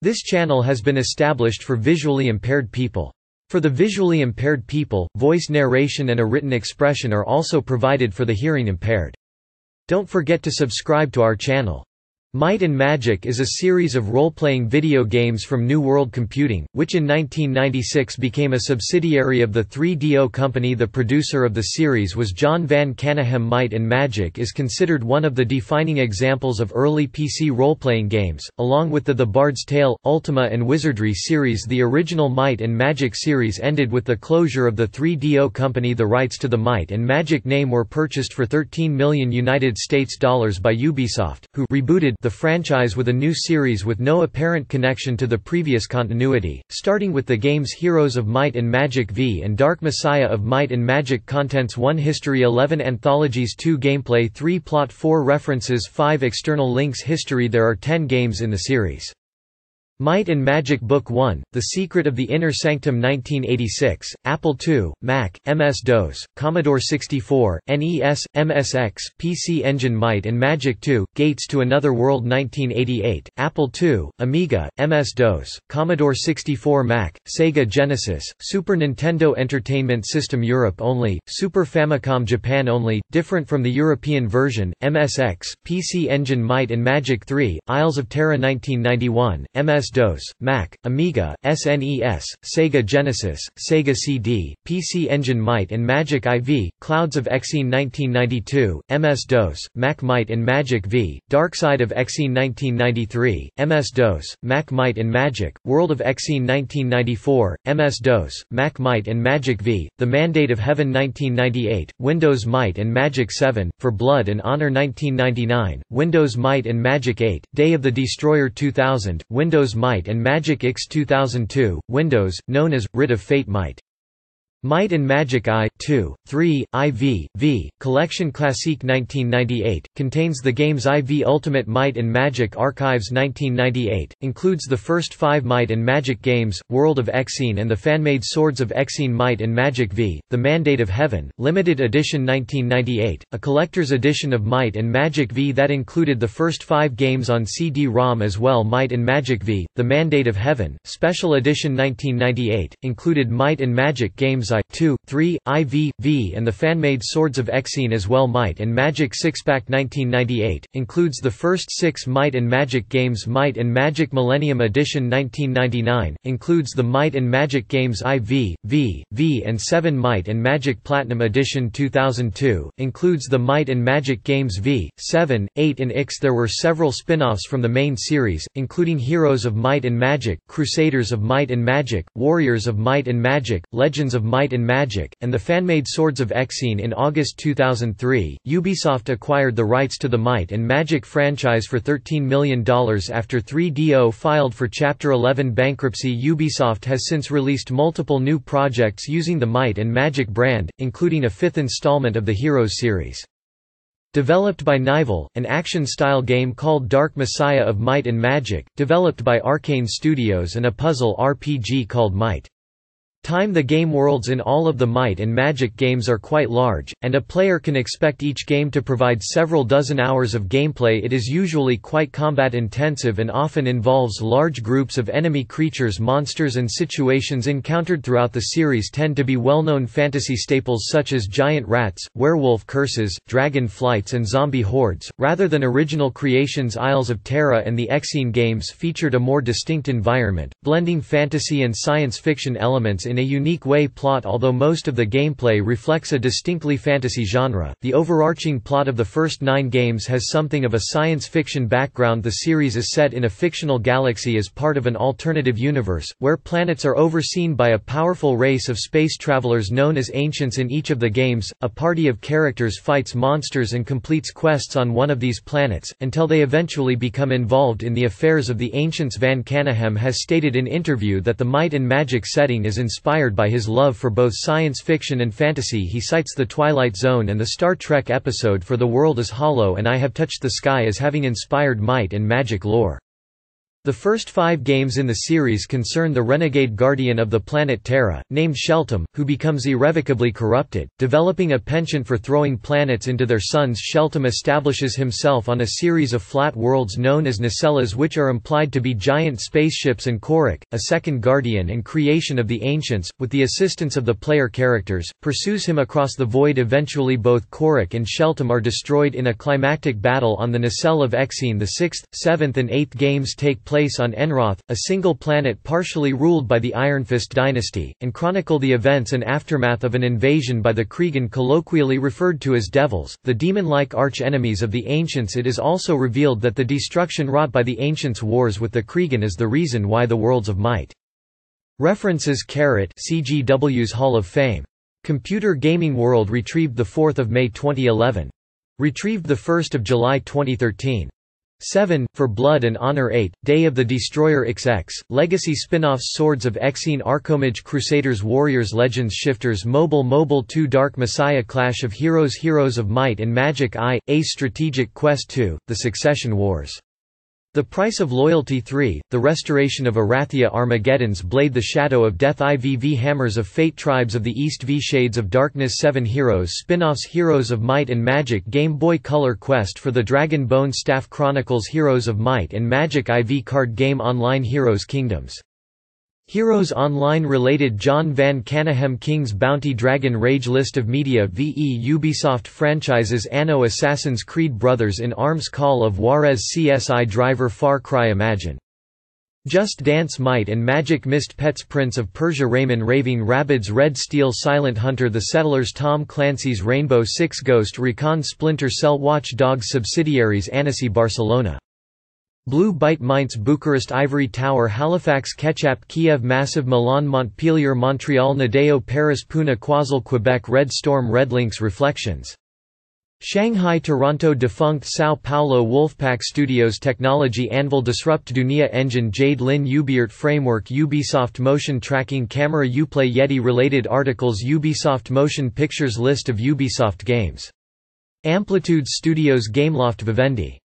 This channel has been established for visually impaired people. For the visually impaired people, voice narration and a written expression are also provided for the hearing impaired. Don't forget to subscribe to our channel. Might and Magic is a series of role-playing video games from New World Computing, which in 1996 became a subsidiary of the 3DO company. The producer of the series was Jon Van Caneghem. Might and Magic is considered one of the defining examples of early PC role-playing games, along with the Bards Tale, Ultima and Wizardry series. The original Might and Magic series ended with the closure of the 3DO company. The rights to the Might and Magic name were purchased for $13 million by Ubisoft, who rebooted the franchise with a new series with no apparent connection to the previous continuity, starting with the games Heroes of Might and Magic V and Dark Messiah of Might and Magic. Contents: 1 History, 11 Anthologies, 2 Gameplay, 3 Plot, 4 References, 5 External links. History: there are 10 games in the series. Might and Magic Book 1, The Secret of the Inner Sanctum, 1986, Apple II, Mac, MS-DOS, Commodore 64, NES, MSX, PC Engine. Might and Magic 2, Gates to Another World, 1988, Apple II, Amiga, MS-DOS, Commodore 64, Mac, Sega Genesis, Super Nintendo Entertainment System Europe only, Super Famicom Japan only, different from the European version, MSX, PC Engine. Might and Magic 3, Isles of Terra, 1991, MS-DOS, Mac, Amiga, SNES, Sega Genesis, Sega CD, PC Engine. Might and Magic IV, Clouds of Exene, 1992, MS-DOS, Mac. Might and Magic V, Dark Side of Exene, 1993, MS-DOS, Mac. Might and Magic, World of Exene, 1994, MS-DOS, Mac. Might and Magic V, The Mandate of Heaven, 1998, Windows. Might and Magic 7, For Blood and Honor, 1999, Windows. Might and Magic 8, Day of the Destroyer, 2000, Windows. Might and Magic X 2002, Windows, known as Writ of Fate. Might and Magic I, 2, 3, IV, V, Collection Classique, 1998, contains the games IV Ultimate. Might and Magic Archives, 1998, includes the first 5 Might and Magic games, World of Exene and the fan-made Swords of Exene. Might and Magic V, The Mandate of Heaven, Limited Edition, 1998, a collector's edition of Might and Magic V that included the first 5 games on CD-ROM as well. Might and Magic V, The Mandate of Heaven, Special Edition, 1998, included Might and Magic games I, 2, 3, IV, V and the fan-made Swords of Exene as well. Might and Magic 6-pack, 1998, includes the first 6 Might and Magic games. Might and Magic Millennium Edition, 1999, includes the Might and Magic games IV, V, V and 7. Might and Magic Platinum Edition 2002, includes the Might and Magic games V, 7, 8 and X. There were several spin-offs from the main series, including Heroes of Might and Magic, Crusaders of Might and Magic, Warriors of Might and Magic, Legends of Might and Magic, and the fan-made Swords of Exene. In August 2003, Ubisoft acquired the rights to the Might and Magic franchise for $13 million after 3DO filed for Chapter 11 bankruptcy. Ubisoft has since released multiple new projects using the Might and Magic brand, including a 5th installment of the Heroes series. Developed by Nival, an action-style game called Dark Messiah of Might and Magic, developed by Arcane Studios, and a puzzle RPG called Might. The game worlds in all of the Might and Magic games are quite large, and a player can expect each game to provide several dozen hours of gameplay. It is usually quite combat-intensive and often involves large groups of enemy creatures. Monsters and situations encountered throughout the series tend to be well-known fantasy staples such as giant rats, werewolf curses, dragon flights and zombie hordes, rather than original creations. Isles of Terra and the Exene games featured a more distinct environment, blending fantasy and science fiction elements in a unique way. Plot: although most of the gameplay reflects a distinctly fantasy genre, the overarching plot of the first 9 games has something of a science fiction background. The series is set in a fictional galaxy as part of an alternative universe, where planets are overseen by a powerful race of space travelers known as Ancients. In each of the games, a party of characters fights monsters and completes quests on one of these planets, until they eventually become involved in the affairs of the Ancients. Van Caneghem has stated in interview that the Might and Magic setting is inspired by his love for both science fiction and fantasy. He cites The Twilight Zone and the Star Trek episode For the World is Hollow and I Have Touched the Sky as having inspired Might and Magic lore. The first 5 games in the series concern the renegade guardian of the planet Terra, named Sheltum, who becomes irrevocably corrupted. Developing a penchant for throwing planets into their suns, Sheltum establishes himself on a series of flat worlds known as nacellas, which are implied to be giant spaceships, and Korik, a second guardian and creation of the ancients, with the assistance of the player characters, pursues him across the void. Eventually both Korik and Sheltum are destroyed in a climactic battle on the nacelle of Exene. The 6th, 7th and 8th games take place on Enroth, a single planet partially ruled by the Ironfist dynasty, and chronicle the events and aftermath of an invasion by the Krigan, colloquially referred to as devils, the demon-like arch-enemies of the ancients. It is also revealed that the destruction wrought by the ancients' wars with the Krigan is the reason why the Worlds of Might. References: CGW's Hall of Fame. Computer Gaming World retrieved 4 May 2011. Retrieved 1 July 2013. 7. For Blood and Honor. 8. Day of the Destroyer. XX, Legacy spin-offs: Swords of Exene, Archomage, Crusaders, Warriors, Legends, Shifters, Mobile 2, Dark Messiah, Clash of Heroes, Heroes of Might and Magic. Ace Strategic Quest 2, The Succession Wars. The Price of Loyalty. 3. The Restoration of Arathia, Armageddon's Blade, The Shadow of Death. IV Hammers of Fate, Tribes of the East. V Shades of Darkness. 7 Heroes spin-offs: Heroes of Might and Magic, Game Boy Color, Quest for the Dragon Bone Staff, Chronicles, Heroes of Might and Magic. IV Card Game Online, Heroes Kingdoms. Heroes Online related: Jon Van Caneghem, King's Bounty, Dragon Rage. List of media. VE Ubisoft franchises: Anno, Assassin's Creed, Brothers in Arms, Call of Juarez, CSI Driver, Far Cry, Imagine Just Dance, Might and Magic, Mist Pets, Prince of Persia, Rayman, Raving Rabbids, Red Steel, Silent Hunter, The Settlers, Tom Clancy's Rainbow Six, Ghost Recon, Splinter Cell, Watch Dogs. Subsidiaries: Annecy, Barcelona, Blue Byte, Mainz, Bucharest, Ivory Tower, Halifax, Ketchup, Kiev, Massive, Milan, Montpellier, Montreal, Nadeo, Paris, Pune, Quoizel, Quebec, Red Storm, Red Lynx, Reflections, Shanghai, Toronto, Defunct, Sao Paulo, Wolfpack Studios, Technology, Anvil, Disrupt, Dunia Engine, Jade Lin, Ubiart Framework, Ubisoft Motion Tracking Camera, Uplay, Yeti. Related articles: Ubisoft Motion Pictures, List of Ubisoft games. Amplitude Studios, Gameloft, Vivendi.